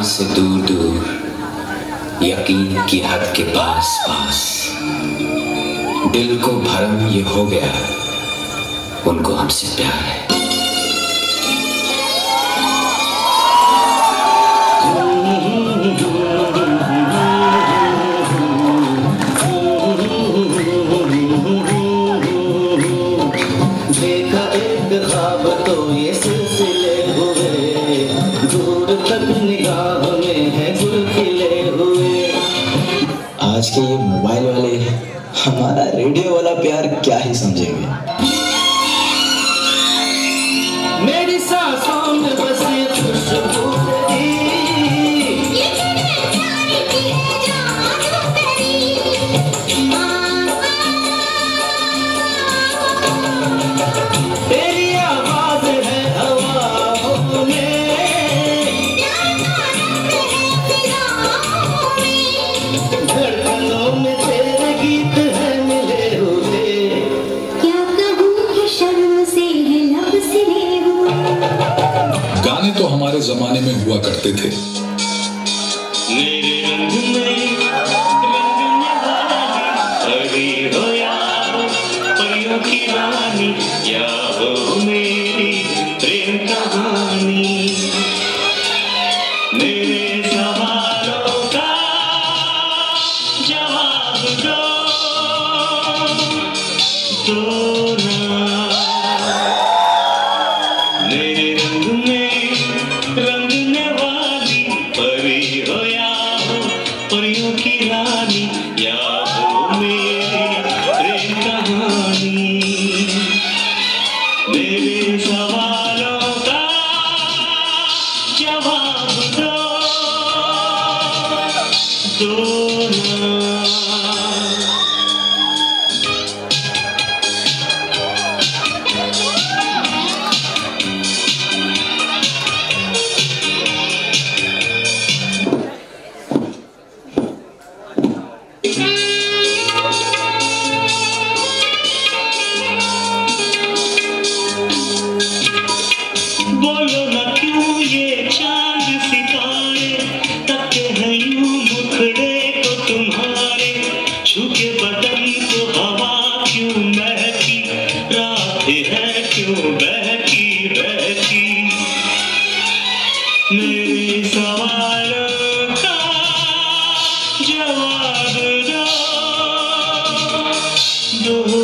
यहाँ से दूर दूर, यकीन की हद के पास पास, दिल को भरम ये हो गया, उनको हमसे प्यार है। देखा एक ख्वाब तो ये सिलसिले हुए, दूर तक निगाह में है गुल खिले हुए। आज के ये मोबाइल वाले हमारा रेडियो वाला प्यार क्या ही समझेंगे। मेरी सांसों में बस ये खुशबू तेरी, ये मेरे प्यार की है जादू तेरी। तेरी आवाज है हवाओं में, धड़कनों में तेरे गीत है मिले हुए। क्या कहूँ कि शर्म से है लब सिले हुए। गाने तो हमारे जमाने में हुआ करते थे। मेरे रंग में वाली हो या हो परियों की रानी, या हो मेरी प्रेम कहानी। मेरे सवालों का जवाब दो ना। मेरे रंग में रंगने वाली परी हो या हो परियों की रानी, या हो मेरी प्रेम कहानी। मेरे सवालों का जवाब दो ना। बोलो न क्यों ये चांद सितारे तकते हैं यूं मुखड़े को तुम्हारे, छूके बदन को हवा क्यों महकी, रात है क्यों बहकी बहकी। मेरे सवालों का जवाब दो